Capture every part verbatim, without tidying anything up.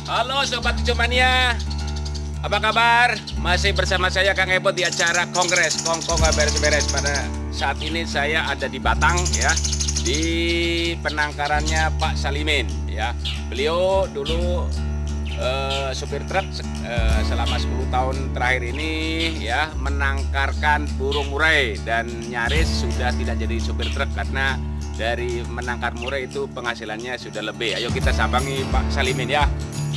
Halo Sobat Kicomania, apa kabar? Masih bersama saya Kang Epot di acara Kongres Kongko nggak beres-beres. Pada saat ini saya ada di Batang ya, di penangkarannya Pak Salimin ya. Beliau dulu uh, supir truk uh, selama sepuluh tahun terakhir ini ya, menangkarkan burung murai, dan nyaris sudah tidak jadi supir truk karena dari menangkar murai itu penghasilannya sudah lebih. Ayo kita sambangi Pak Salimin ya.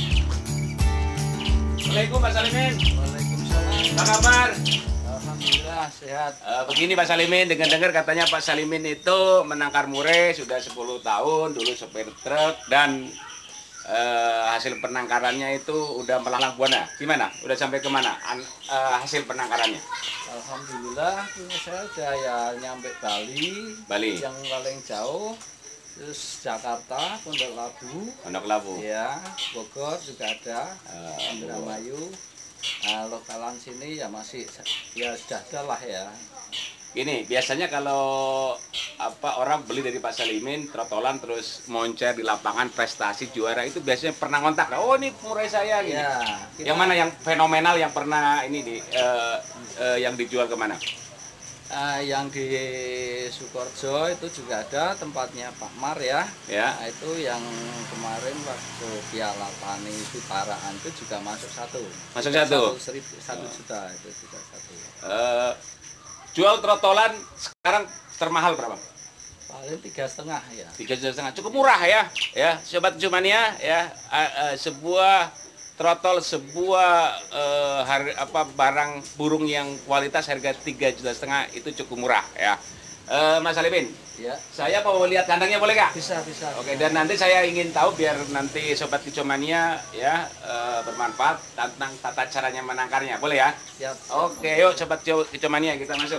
Assalamualaikum Pak Salimin. Waalaikumsalam. Apa kabar? Alhamdulillah sehat. Uh, begini Pak Salimin, dengar-dengar katanya Pak Salimin itu menangkar murai sudah sepuluh tahun, dulu sopir truk, dan uh, hasil penangkarannya itu udah melalang buana. Gimana? Udah sampai kemana An uh, hasil penangkarannya? Alhamdulillah punya saya udah ya nyampe Bali. Bali. Yang paling jauh. Terus Jakarta, Pondok Labu. Pondok Labu. Ya, Bogor juga ada. Uh, Indramayu. Nah, lokalan sini ya masih ya sudah ada lah ya. Gini, biasanya kalau apa orang beli dari Pak Salimin trotolan terus moncer di lapangan prestasi juara itu biasanya pernah ngontak, oh ini murai saya gitu. Ya, kita... Yang mana yang fenomenal yang pernah ini di uh, uh, yang dijual kemana? Uh, yang di Sukoharjo itu juga ada tempatnya Pak Mar ya. Ya. Nah, itu yang kemarin waktu Piala Tani Piparaan itu juga masuk satu. Masuk satu. Satu, seribu, satu juta itu juga satu. Uh, jual trotolan sekarang termahal berapa? Paling tiga setengah ya. Tiga juta setengah, cukup murah ya. Ya, Sobat Kicomania ya, uh, uh, sebuah trotol, sebuah uh, har, apa barang burung yang kualitas harga tiga juta setengah itu cukup murah ya. Uh, Mas Salimin, Ya. saya mau lihat kandangnya boleh nggak? Bisa bisa. Oke, dan nanti saya ingin tahu biar nanti Sobat Kicomania ya uh, bermanfaat tentang tata caranya menangkarnya, boleh ya? Siap. Oke, yuk Sobat Kicomania kita masuk.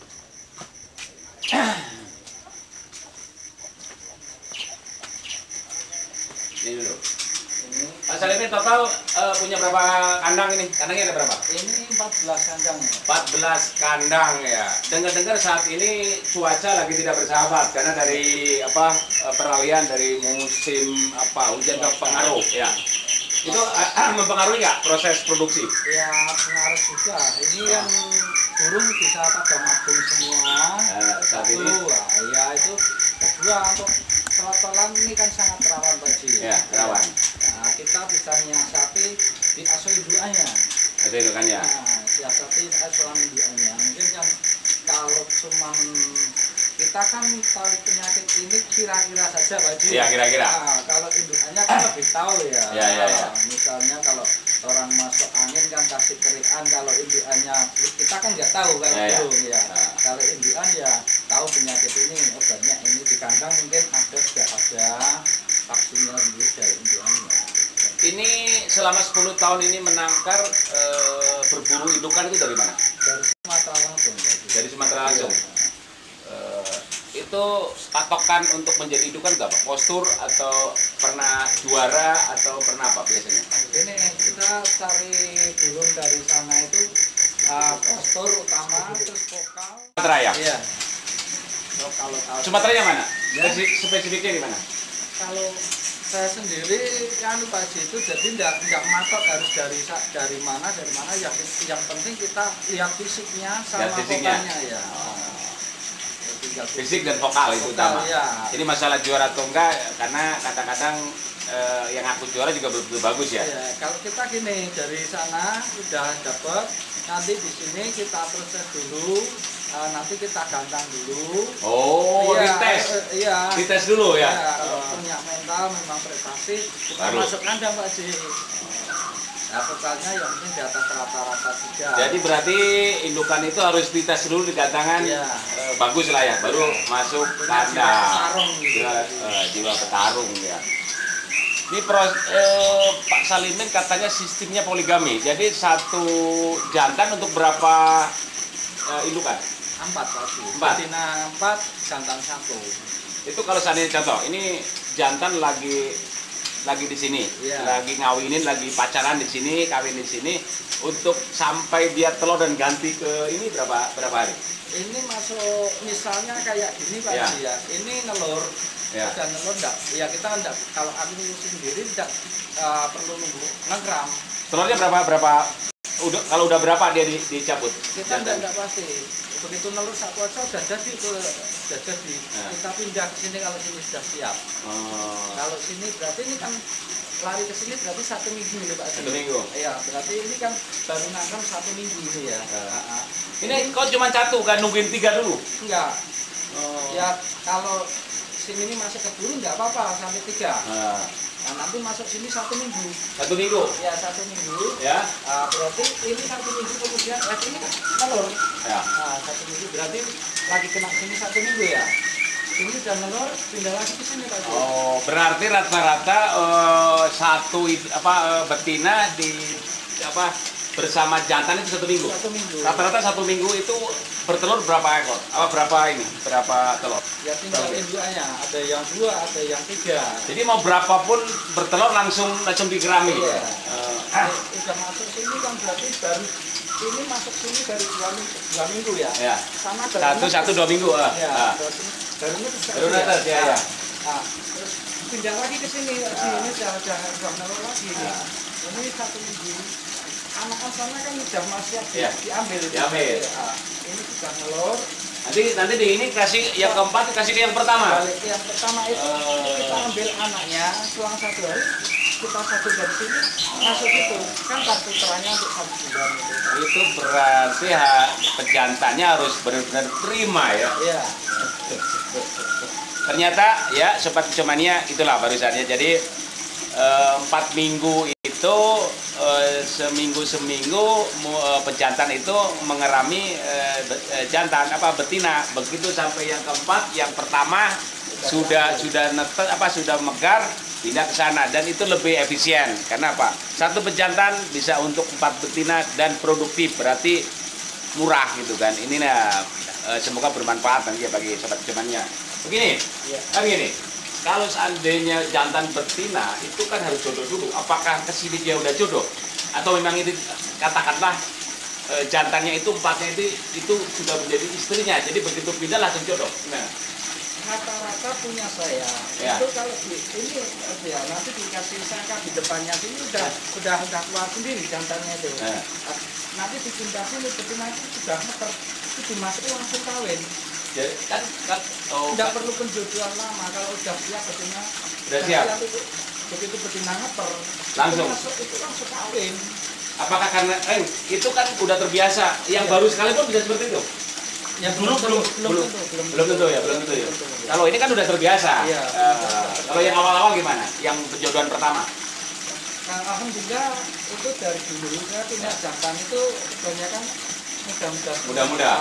Ini dulu. Ini Pak Salimin total uh, punya berapa kandang ini? Kandangnya ada berapa? ini empat belas kandang. empat belas kandang ya. Dengar-dengar saat ini cuaca lagi tidak bersahabat karena dari apa uh, peralihan dari musim apa hujan ke pengaruh ya. Itu uh, mempengaruhi nggak proses produksi? Ya pengaruh juga. Ini yang burung bisa pada mabung semua. Uh, saat Satu, ini nah, ya itu kedua untuk trotolan ini kan sangat rawan Pak Ji. ya rawan. Nah, kita bisa menyiasati di aso indukannya. Ada indukannya. Nah, siasati aso indukannya. Mungkin kan kalau cuman kita kan tahu penyakit ini kira-kira saja Pak Ji. Iya, kira-kira. Nah, kalau indukannya kan lebih tahu ya. Iya, iya, iya. Misalnya kalau orang masuk angin kan kasih kerian, kalau indukannya kita kan nggak tahu kalau Ya, ya. burung ya. Nah. Kalau indukan ya tahu penyakit ini, obatnya ini di kandang mungkin ada sudah ada vaksinnya gitu dari indukannya. Ini selama sepuluh tahun ini menangkar uh, berburu indukan itu dari mana? Dari Sumatera langsung. Pak Ji. Dari Sumatera langsung. Iya. Uh, itu patokan untuk menjadi indukan berapa? Postur atau pernah juara atau pernah apa biasanya? Ini kita cari burung dari sana itu uh, postur utama, terus vokal. Sumatera ya? Iya. Lokal lokal. Sumatera yang mana? Ya. Spesifik- Spesifiknya di mana? Kalau saya sendiri kan Pak Ji itu jadi tidak tidak matok harus dari sa- dari mana dari mana yang yang penting kita lihat fisiknya sama Lihat fisiknya. vokalnya ya. Tinggal Fisik dan vokal itu utama. ya. Ini masalah juara atau enggak, karena kadang-kadang eh, yang aku juara juga belum belum bagus ya. Ya, kalau kita gini dari sana sudah dapat, nanti di sini kita proses dulu, eh, nanti kita gantang dulu. Oh, Iya, dites. eh, Iya. Dites dulu ya. Ya, kalau punya mental memang prestasi, kita Baru. masuk kandang Pak Ji. Nah, vokalnya yang penting di atas rata-rata tiga. Jadi berarti indukan itu harus dites dulu di gantangan Iya. eh, bagus lah ya, baru masuk Punya jiwa kandang. petarung gitu. Jiwa, eh, jiwa petarung ya. Ini pros, eh, Pak Salimin katanya sistemnya poligami. Jadi satu jantan untuk berapa eh, indukan? Empat Pak Ji. Empat. Betina empat, jantan satu. Itu kalau seandainya contoh, ini jantan lagi lagi di sini, Iya. lagi ngawinin, lagi pacaran di sini, kawin di sini, untuk sampai dia telur dan ganti ke ini berapa berapa hari? Ini masuk misalnya kayak gini Pak Iya. Ji ya. Ini nelur Ya. Udah nelur enggak? Ya kita enggak, kalau aku sendiri tidak uh, perlu nunggu ngegram. Telurnya berapa berapa? Udah kalau udah berapa dia di, dicabut? Kita enggak enggak pasti. Begitu nelur sak poco sudah jadi itu sudah jadi. Ya. Kita pindah ke sini kalau sini sudah siap. Oh. Kalau sini berarti ini kan lari ke sini berarti satu minggu ini Pak. Satu minggu. Iya, berarti ini kan baru nanam satu minggu ini ya. Ya. Nah, ini kok cuma satu kan nungguin tiga dulu? Enggak. Oh. Ya kalau sini ini masuk keburu nggak apa-apa sampai tiga. Nah. Nah, nanti masuk sini satu minggu. Satu minggu? Ya, satu minggu. Ya. Uh, berarti ini satu minggu kemudian, eh, ini kan telur. Ya. Nah, satu minggu berarti lagi kena sini satu minggu ya. Ini udah nelur, pindah lagi ke sini Pak. Oh, berarti rata-rata uh, satu apa uh, betina di apa bersama jantan itu satu minggu. Satu minggu. Rata-rata satu minggu itu bertelur berapa ekor? Apa berapa ini? Berapa telur? Ya tinggal indukannya. Ada yang dua, ada yang tiga. Jadi mau berapapun bertelur langsung langsung dikerami. Iya. Uh, ah. Udah masuk sini kan berarti baru ini masuk sini dari dua minggu, dua minggu ya. Ya. Sama satu satu dua minggu. Ah. Ya. Ah. Baru baru netes ya. Ya. Nah, terus pindah lagi ke sini. Di ini sudah sudah sudah nelur lagi. Ah. Ini satu minggu. Anak sana kan sudah masih ya. diambil. Diambil. Nah, ini sudah nelur. Nanti nanti di ini kasih yang keempat kasih ke yang pertama. Balik yang pertama itu uh. kita ambil anaknya selang satu hari kita satu dari sini masuk itu kan kartu terangnya untuk satu bulan itu. Itu berarti ha, pejantannya harus benar-benar prima ya. Iya. Ternyata ya sobat Kecomania itulah barusannya. Jadi eh, empat minggu itu eh, seminggu seminggu eh, pejantan itu mengerami eh, jantan apa betina. Begitu sampai yang keempat, yang pertama sudah sudah netes apa sudah megar pindah ke sana dan itu lebih efisien. Karena apa? Satu pejantan bisa untuk empat betina dan produktif, berarti murah gitu kan. Ini nah eh, semoga bermanfaat nanti ya bagi sobat Kecomania. Begini, ya. Kan gini. Kalau seandainya jantan betina itu kan harus jodoh dulu. Apakah kesini dia udah jodoh? Atau memang itu katakanlah e, jantannya itu empatnya itu itu sudah menjadi istrinya. Jadi begitu pindah langsung jodoh. Nah, rata-rata punya saya ya. Itu kalau di, ini ya nanti dikasih sangka di depannya sini udah ya. sudah sudah keluar sendiri jantannya itu. Ya. Nanti dipindah sini betina itu sudah meter itu dimasukin langsung kawin. Jadi kan, kan oh, tidak perlu penjodohan lama kalau udah siap betina. Sudah siap. Itu, begitu betina ngeper langsung itu, masuk, itu langsung kawin. Apakah karena eh, itu kan udah terbiasa? Yang ya. Baru sekali pun bisa seperti itu. Ya belum belum belum belum tentu, belum, belum tentu ya belum tentu ya. Kalau ini kan udah terbiasa. Ya, uh, kalau yang awal-awal gimana? Yang penjodohan pertama? Nah, alhamdulillah itu dari dulu saya punya jantan itu kebanyakan muda-muda. Muda-muda.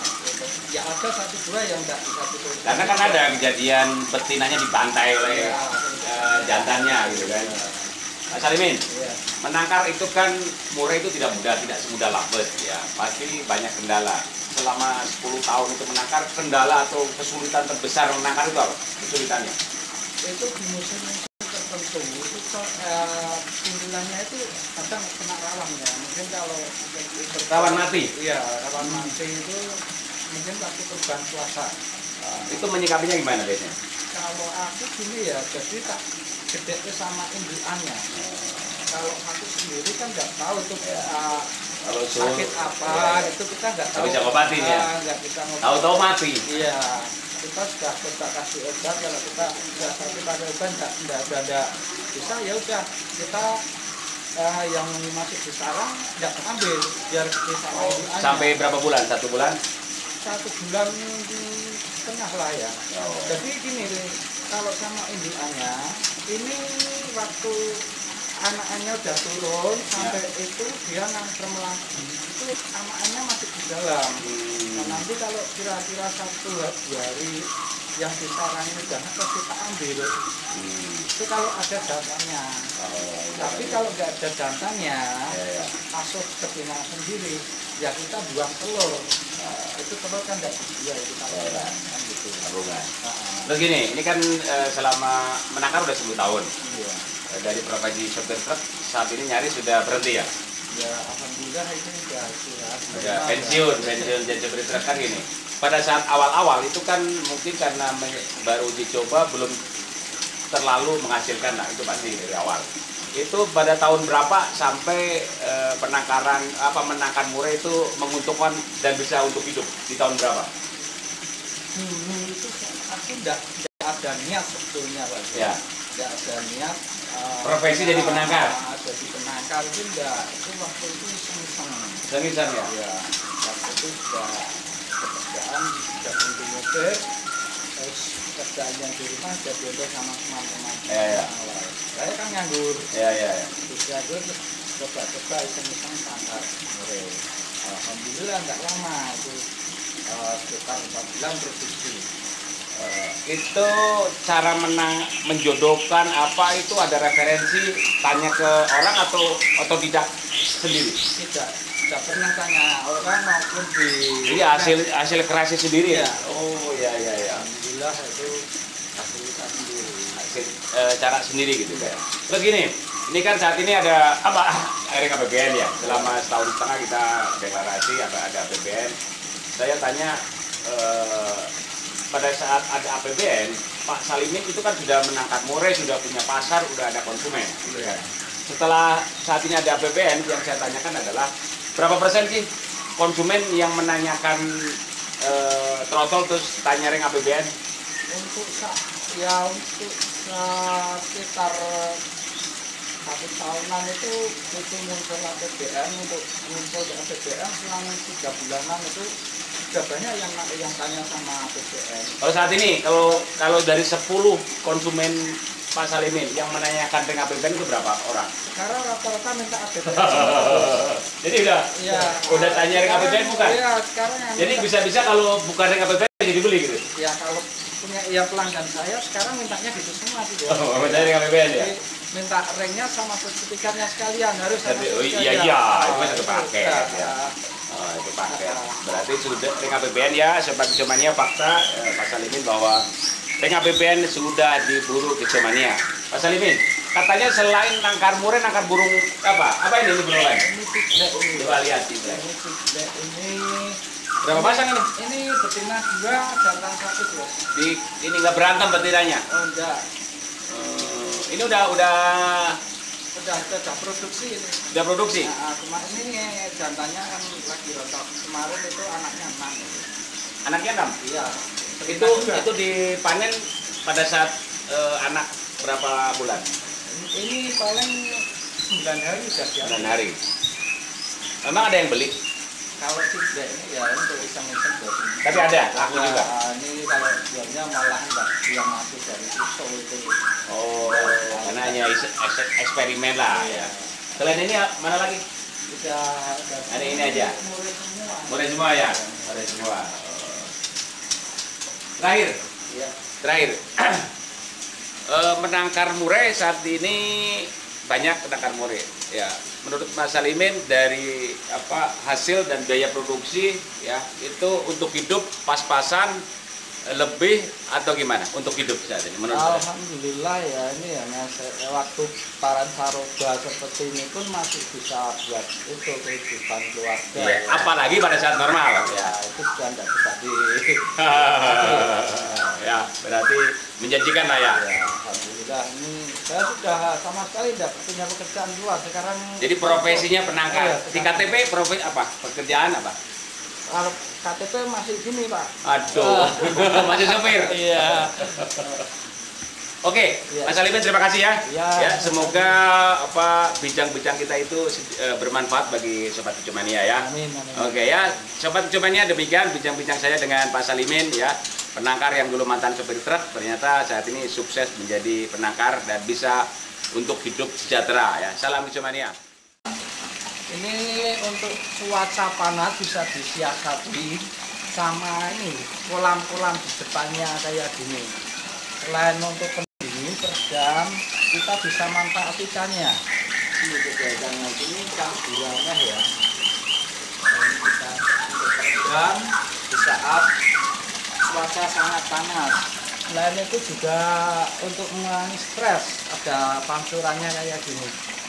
Ya ada satu dua yang tidak bisa betul. Karena kan ada kejadian betinanya dibantai oleh ya, uh, jantannya gitu kan. Mas Salimin, ya. Menangkar itu kan murah itu tidak mudah, tidak semudah labet ya. Pasti banyak kendala. Selama sepuluh tahun itu menangkar, kendala atau kesulitan terbesar menangkar itu apa? Kesulitannya? Itu di musim tertentu itu kundulannya itu kadang kena rawan ya. Mungkin kalau rawan mati. Iya, rawan hmm. mati itu mungkin waktu perubahan cuaca. Uh, itu menyikapinya gimana biasanya? Kalau aku gini ya, jadi tak gede sama indukannya. Uh, kalau aku sendiri kan nggak tahu tuh ya. uh, kalau sakit apa ya. Itu kita nggak tahu. Bisa ngobatin uh, ya? Nggak bisa ngobatin. Tahu-tahu mati. Iya. Kita sudah coba kasih obat, kalau kita nggak sampai pakai obat nggak nggak ada bisa ya udah kita uh, yang masih di sarang nggak ambil biar bisa oh, sampai berapa bulan? Satu bulan? Satu bulan setengah lah ya. Oh. Jadi gini kalau sama indukannya ini waktu anak-anaknya udah turun ya. Sampai itu dia nangkrem lagi itu anak-anaknya masih di dalam. Hmm. Nah, nanti kalau kira-kira satu dua hari yang di sarangnya udah terus kita ambil. Hmm. Itu kalau ada jantannya. Oh, tapi ya. Kalau nggak ada jantannya ya, ya. Masuk betina sendiri ya kita buang telur. Nah, itu telur kan nggak dijual itu kalau ya, kan gitu. Nah, terus gini, ini kan eh, selama menangkar udah sepuluh tahun. Iya. Dari profesi sopir truk saat ini nyaris sudah berhenti ya? Ya alhamdulillah itu sudah sudah pensiun, pensiun jadi sopir truk kan gini. pada saat awal-awal itu kan mungkin karena baru dicoba belum terlalu menghasilkan, nah itu pasti dari awal. Itu pada tahun berapa sampai e, penangkaran apa menangkar murai itu menguntungkan dan bisa untuk hidup di tahun berapa? Dulu itu aku enggak ada niat sebetulnya Pak. Ya. Enggak ada niat. Uh, Profesi jadi penangkar. Uh, jadi penangkar itu enggak. Itu waktu itu iseng-iseng. Iseng-iseng ya. Ya. Waktu itu sudah pekerjaan sudah pintu mobil. Terus pekerjaannya di rumah jadi untuk sama teman-teman. Ya, ya. Saya kan nganggur. Ya, ya, ya. Terus nganggur terus coba-coba iseng-iseng tangkar murai. Alhamdulillah enggak lama itu. Uh, sekitar empat bulan produksi. Uh, itu cara menang menjodohkan apa itu ada referensi tanya ke orang atau atau tidak sendiri? Tidak, tidak pernah tanya orang maupun di. Iya hasil hasil kreasi sendiri ya. Ya. Oh ya ya ya. Alhamdulillah itu hasil kita sendiri. Hasil uh, cara sendiri gitu kan. Terus gini, ini kan saat ini ada apa? Ring A P B N ya. Selama setahun setengah kita deklarasi apa ada A P B N. Saya tanya eh, pada saat ada A P B N, Pak Salimin itu kan sudah menangkap murai, sudah punya pasar, sudah ada konsumen. Gitu kan. Setelah saat ini ada A P B N, yang saya tanyakan adalah berapa persen sih konsumen yang menanyakan eh, trotol terus tanya ring A P B N? Untuk ya untuk sekitar satu tahunan itu itu muncul A P B N untuk muncul di A P B N selama tiga bulanan itu sudah banyak yang yang tanya sama A P B N. Kalau saat ini kalau kalau dari sepuluh konsumen Pak Salimin yang menanyakan ring A P B N itu berapa orang? Sekarang rata-rata minta A P B N. Jadi udah ya, udah tanya ring A P B N bukan? Iya, sekarang jadi bisa-bisa kalau bukan ring A P B N jadi beli gitu? Ya kalau punya ya pelanggan saya sekarang mintanya gitu semua sih. Oh, minta ring A P B N ya? Jadi, minta ringnya sama sertifikatnya sekalian harus sama oh iya iya, itu kan satu paket ya. Oh, itu paket. Berarti sudah ring A P B N ya, sobat Kicomania fakta eh, Pak Salimin bahwa ring A P B N sudah diburu Kicomania. Pak Salimin, katanya selain nangkar murai, nangkar burung apa? Apa ini ini burung lain? Ini tiblek ini. Coba lihat tiblek. Ini tiblek ini. Berapa pasang ini? Ini betina dua, jantan satu bos. Di ini nggak berantem betinanya? Oh enggak. Hmm, ini udah udah Sudah sudah produksi ini. udah produksi? Nah, kemarin ini jantannya kan lagi rontok. Kemarin itu anaknya enam. Anaknya enam? Iya. Itu itu dipanen pada saat eh, anak berapa bulan? Ini paling sembilan hari sudah siap. sembilan hari. Memang ada yang beli? Kalau tidak ini ya untuk iseng-iseng buat ini. Tapi ada, laku juga? Nah, ini kalau jualnya malah enggak yang masuk dari pisau itu. Oh, karena hanya is- es- eksperimen lah ya. Selain ini mana lagi? Udah, udah Ada ini aja? murid semua. Murai semua ya? Murai semua. Oh. Terakhir, Iya. terakhir. Eh, menangkar murai saat ini banyak penangkar murai. Ya, menurut Mas Salimin dari apa hasil dan biaya produksi ya itu untuk hidup pas-pasan lebih atau gimana untuk hidup saat ini menurut saya? Alhamdulillah ya ini ya mas, waktu paran saroba seperti ini pun masih bisa buat itu kehidupan keluarga. Ya, apalagi pada saat normal. Ya itu sudah tidak bisa di. Ya, berarti menjanjikan lah ya. Ya, alhamdulillah ini saya sudah sama sekali tidak punya pekerjaan luar sekarang. Jadi profesinya penangkar. Iya, Di K T P profesi apa? Pekerjaan apa? Kalau K T P masih gini Pak. Aduh, masih sopir. Iya. Oke, Iya. Mas Salimin terima kasih ya. Iya. Ya, semoga apa bincang-bincang kita itu eh, bermanfaat bagi sobat Kicomania ya. Amin, amin. Oke ya, sobat Kicomania demikian bincang-bincang saya dengan Pak Salimin ya. Penangkar yang dulu mantan sopir truk ternyata saat ini sukses menjadi penangkar dan bisa untuk hidup sejahtera ya. Salam Kicomania. Ini untuk cuaca panas bisa disiasati sama ini kolam-kolam di depannya kayak gini. Selain untuk pendingin peredam, kita bisa manfaat ikannya. Ini kegiatannya ini ikan gurame ya. Ini kita untuk peredam di saat cuaca sangat panas. Selain itu juga untuk mengurangi stres, ada pancurannya kayak gini.